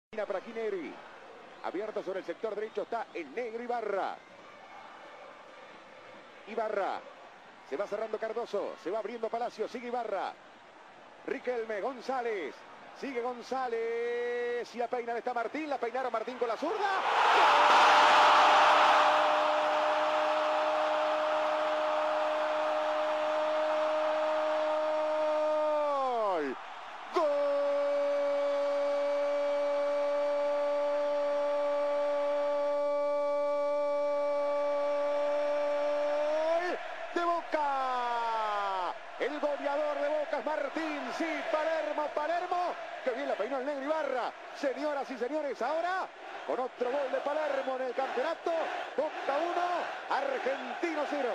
Para aquí Negri. Abierto sobre el sector derecho está el negro Ibarra. Ibarra. Se va cerrando Cardoso. Se va abriendo Palacio. Sigue Ibarra. Riquelme. González. Sigue González. Y a peinar está Martín. La peinaron Martín con la zurda. ¡Gol! ¡Gol! De Boca, el goleador de Boca es Martín, sí, Palermo, que bien la peinó el negro Ibarra, señoras y señores, ahora con otro gol de Palermo en el campeonato, Boca 1, Argentino 0.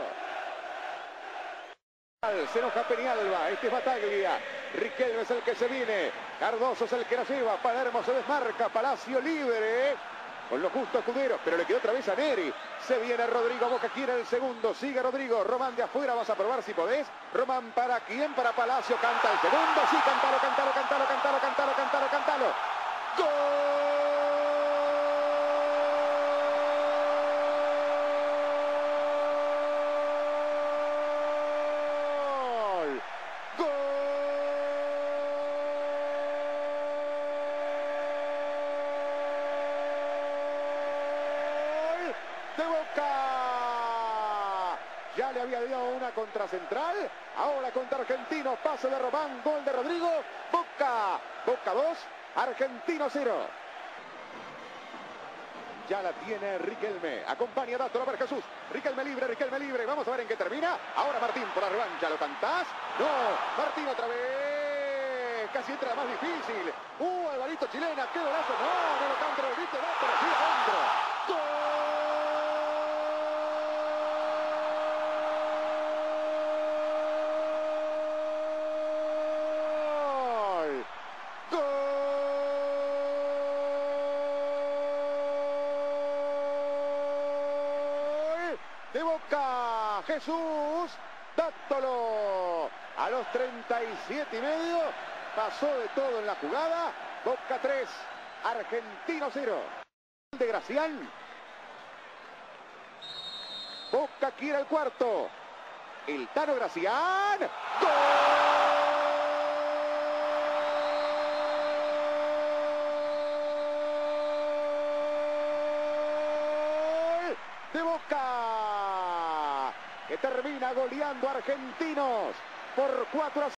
Se enoja Peñalba, este es Bataglia, Riquelme es el que se viene, Cardoso es el que la lleva, Palermo se desmarca, Palacio libre, con los justos Escudero, pero le quedó otra vez a Neri. Se viene Rodrigo, Boca quiere el segundo, sigue Rodrigo, Román de afuera, vas a probar si podés. Román para quién, para Palacio, canta el segundo, sí, cántalo. ¡Gol! De Boca. Ya le había dado una contra Central, ahora contra Argentino, pase de Román, gol de Rodrigo, Boca 2, Argentino 0. Ya la tiene Riquelme, acompaña Dátola para Jesús, Riquelme libre, vamos a ver en qué termina, ahora Martín por la revancha, ¿lo cantás? No, Martín otra vez, casi entra más difícil, Alvarito chilena, qué golazo, no lo canta, lo viste, pero sí adentro, ¡gol! De Boca, Jesús Dáttolo, a los 37,5, pasó de todo en la jugada, Boca 3, Argentino 0, de Gracián, Boca quiere el cuarto, el Tano Gracián, ¡gol! De Boca, que termina goleando a Argentinos por 4-0.